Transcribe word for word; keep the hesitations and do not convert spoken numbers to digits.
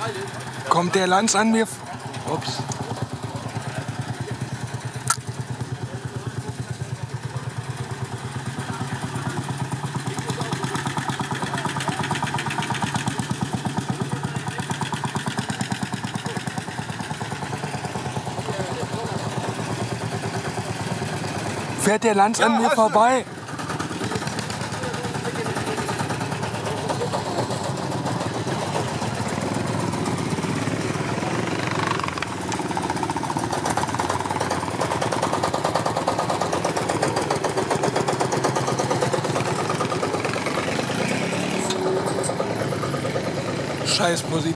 Kommt der Lanz an mir? Ups. Fährt der Lanz an mir vorbei? Scheiß Musik.